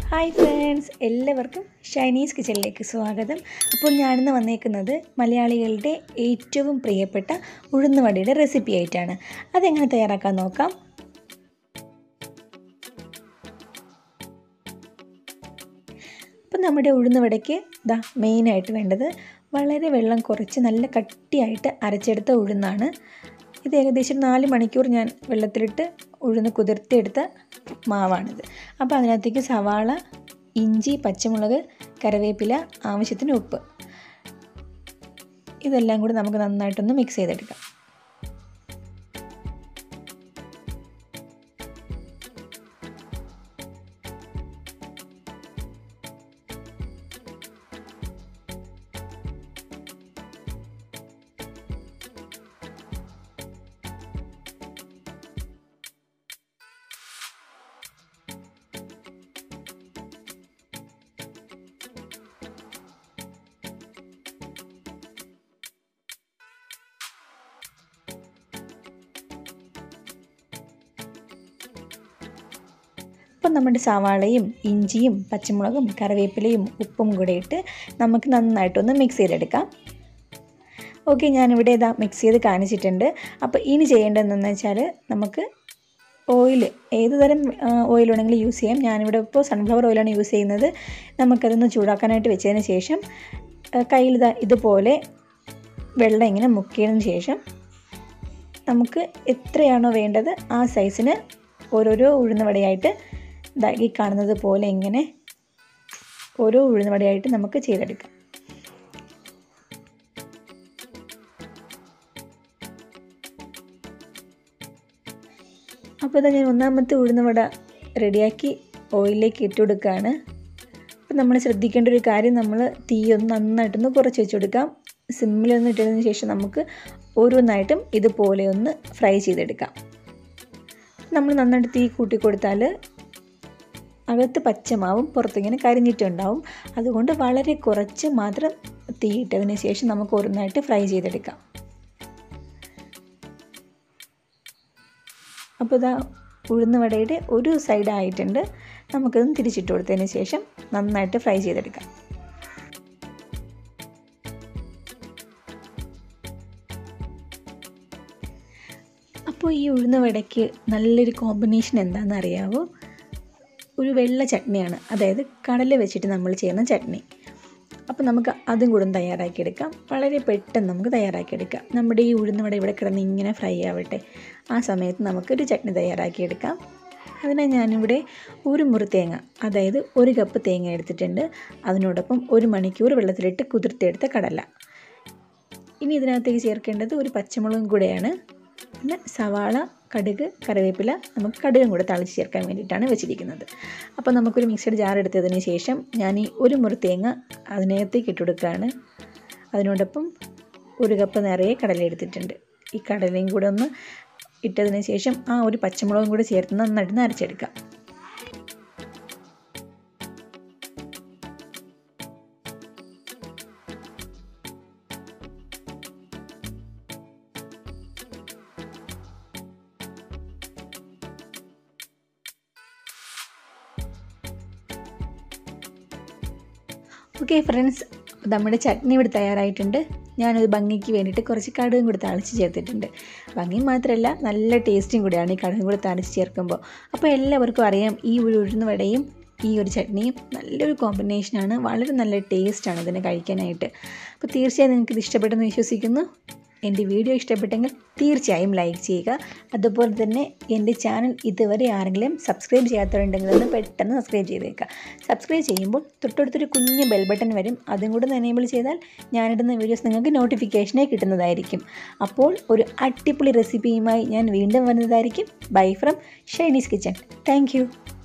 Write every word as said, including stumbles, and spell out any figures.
Hi friends, എല്ലാവർക്കും ഷൈനീസ് കിച്ചണിലേക്ക് സ്വാഗതം. അപ്പോൾ ഞാനിന്ന് വന്നേക്കുന്നത് മലയാളികളുടെ ഏറ്റവും പ്രിയപ്പെട്ട ഉഴുന്നുവടയുടെ റെസിപ്പി ആയിട്ടാണ്. അതെങ്ങനെ തയ്യാറാക്കാൻ നോക്കാം. അപ്പം നമ്മുടെ ഉഴുന്നുവടയ്ക്ക് ദാ മെയിനായിട്ട് വേണ്ടത് വളരെ വെള്ളം കുറച്ച് നല്ല കട്ടിയായിട്ട് അരച്ചെടുത്ത ഉഴുന്നാണ്. ഇത് ഏകദേശം നാല് മണിക്കൂർ ഞാൻ വെള്ളത്തിലിട്ട് ഉഴുന്ന് കുതിർത്തിയെടുത്ത മാവാണിത്. അപ്പോൾ അതിനകത്തേക്ക് സവാള, ഇഞ്ചി, പച്ചമുളക്, കറിവേപ്പില, ആവശ്യത്തിന് ഉപ്പ്, ഇതെല്ലാം കൂടി നമുക്ക് നന്നായിട്ടൊന്ന് മിക്സ് ചെയ്തെടുക്കാം. അപ്പം നമ്മുടെ സവാളയും ഇഞ്ചിയും പച്ചമുളകും കറിവേപ്പിലയും ഉപ്പും കൂടെ ഇട്ട് നമുക്ക് നന്നായിട്ടൊന്ന് മിക്സ് ചെയ്തെടുക്കാം. ഓക്കെ, ഞാനിവിടെ ഇതാ മിക്സ് ചെയ്ത് കാണിച്ചിട്ടുണ്ട്. അപ്പോൾ ഇനി ചെയ്യേണ്ടതെന്ന് വെച്ചാൽ നമുക്ക് ഓയിൽ ഏത് തരം ഓയിൽ വേണമെങ്കിലും യൂസ് ചെയ്യാം. ഞാനിവിടെ ഇപ്പോൾ സൺഫ്ലവർ ഓയിലാണ് യൂസ് ചെയ്യുന്നത്. നമുക്കതൊന്ന് ചൂടാക്കാനായിട്ട് വെച്ചതിന് ശേഷം കയ്യിൽ ഇതാ ഇതുപോലെ വെള്ളം ഇങ്ങനെ മുക്കിയതിന് ശേഷം നമുക്ക് എത്രയാണോ വേണ്ടത് ആ സൈസിന് ഓരോരോ ഉഴുന്നുവടയായിട്ട് ഈ കാണുന്നത് പോലെ ഇങ്ങനെ ഓരോ ഉഴുന്നുവടയായിട്ട് നമുക്ക് ചെയ്തെടുക്കാം. അപ്പോൾ ഇതാ ഞാൻ ഒന്നാമത്തെ ഉഴുന്നുവട റെഡിയാക്കി ഓയിലിലേക്ക് ഇട്ട് കൊടുക്കുകയാണ്. അപ്പോൾ നമ്മൾ ശ്രദ്ധിക്കേണ്ട ഒരു കാര്യം, നമ്മൾ തീ ഒന്ന് നന്നായിട്ടൊന്ന് കുറച്ച് വെച്ച് കൊടുക്കാം. സിമ്മിലൊന്ന് ഇട്ടതിന് ശേഷം നമുക്ക് ഓരോന്നായിട്ടും ഇതുപോലെ ഒന്ന് ഫ്രൈ ചെയ്തെടുക്കാം. നമ്മൾ നന്നായിട്ട് തീ കൂട്ടി കൊടുത്താൽ അകത്ത് പച്ചമാവും പുറത്തിങ്ങനെ കരിഞ്ഞിട്ടുണ്ടാവും. അതുകൊണ്ട് വളരെ കുറച്ച് മാത്രം തീയിട്ടതിന് ശേഷം നമുക്ക് ഓരോന്നായിട്ട് ഫ്രൈ ചെയ്തെടുക്കാം. അപ്പോൾ ഇതാ ഉഴുന്നുവടയുടെ ഒരു സൈഡ് ആയിട്ടുണ്ട്. നമുക്കതൊന്ന് തിരിച്ചിട്ട് കൊടുത്തതിന് ശേഷം നന്നായിട്ട് ഫ്രൈ ചെയ്തെടുക്കാം. അപ്പോൾ ഈ ഉഴുന്നുവടയ്ക്ക് നല്ലൊരു കോമ്പിനേഷൻ എന്താണെന്ന് അറിയാവോ? ഒരു വെള്ള ചട്നിയാണ്, അതായത് കടല വെച്ചിട്ട് നമ്മൾ ചെയ്യുന്ന ചട്നി. അപ്പോൾ നമുക്ക് അതും കൂടെ തയ്യാറാക്കിയെടുക്കാം. വളരെ പെട്ടെന്ന് നമുക്ക് തയ്യാറാക്കിയെടുക്കാം. നമ്മുടെ ഈ ഉഴുന്നുവട ഇവിടെ കിടന്ന് ഇങ്ങനെ ഫ്രൈ ആവട്ടെ, ആ സമയത്ത് നമുക്കൊരു ചട്നി തയ്യാറാക്കിയെടുക്കാം. അതിനായി ഞാനിവിടെ ഒരു മുറി തേങ്ങ, അതായത് ഒരു കപ്പ് തേങ്ങ എടുത്തിട്ടുണ്ട്. അതിനോടൊപ്പം ഒരു മണിക്കൂർ വെള്ളത്തിലിട്ട് കുതിർത്തെടുത്ത കടല. ഇനി ഇതിനകത്തേക്ക് ചേർക്കേണ്ടത് ഒരു പച്ചമുളകും കൂടെയാണ്. പിന്നെ സവാള, കടുക്, കറിവേപ്പില, നമുക്ക് കടുകും കൂടെ തളിച്ച് ചേർക്കാൻ വേണ്ടിയിട്ടാണ് വെച്ചിരിക്കുന്നത്. അപ്പോൾ നമുക്കൊരു മിക്സഡ് ജാർ എടുത്തതിന് ശേഷം ഞാൻ ഈ ഒരു മുറി തേങ്ങ അതിനകത്തേക്ക് ഇട്ട് കൊടുക്കുകയാണ്. അതിനോടൊപ്പം ഒരു കപ്പ് നിറയെ കടല എടുത്തിട്ടുണ്ട്. ഈ കടലയും കൂടെ ഒന്ന് ഇട്ടതിന് ശേഷം ആ ഒരു പച്ചമുളകും കൂടെ ചേർത്ത് നന്നായിട്ട് അരച്ചെടുക്കാം. ഓക്കെ ഫ്രണ്ട്സ്, നമ്മുടെ ചട്നി ഇവിടെ തയ്യാറായിട്ടുണ്ട്. ഞാനത് ഭംഗിക്ക് വേണ്ടിയിട്ട് കുറച്ച് കടുകും കൂടി താളിച്ച് ചേർത്തിട്ടുണ്ട്. ഭംഗി മാത്രമല്ല, നല്ല ടേസ്റ്റും കൂടിയാണ് ഈ കടുകും കൂടി താളിച്ച് ചേർക്കുമ്പോൾ. അപ്പോൾ എല്ലാവർക്കും അറിയാം, ഈ ഒരു ഉഴുന്നുവടയും ഈ ഒരു ചട്നിയും നല്ലൊരു കോമ്പിനേഷനാണ്. വളരെ നല്ല ടേസ്റ്റാണ് ഇതിനെ കഴിക്കാനായിട്ട്. അപ്പോൾ തീർച്ചയായും നിങ്ങൾക്ക് ഇത് ഇഷ്ടപ്പെട്ടെന്ന് വിശ്വസിക്കുന്നു. എൻ്റെ വീഡിയോ ഇഷ്ടപ്പെട്ടെങ്കിൽ തീർച്ചയായും ലൈക്ക് ചെയ്യുക. അതുപോലെ തന്നെ എൻ്റെ ചാനൽ ഇതുവരെ ആരെങ്കിലും സബ്സ്ക്രൈബ് ചെയ്യാത്തവരുണ്ടെങ്കിൽ ഒന്ന് പെട്ടെന്ന് സബ്സ്ക്രൈബ് ചെയ്തേക്കുക. സബ്സ്ക്രൈബ് ചെയ്യുമ്പോൾ തൊട്ടടുത്തൊരു കുഞ്ഞ് ബെൽ ബട്ടൺ വരും. അതും കൂടെ എനേബിൾ ചെയ്താൽ ഞാനിടുന്ന വീഡിയോസ് നിങ്ങൾക്ക് നോട്ടിഫിക്കേഷനായി കിട്ടുന്നതായിരിക്കും. അപ്പോൾ ഒരു അടിപൊളി റെസിപ്പിയുമായി ഞാൻ വീണ്ടും വരുന്നതായിരിക്കും. Bye from Shiny's kitchen. Thank U.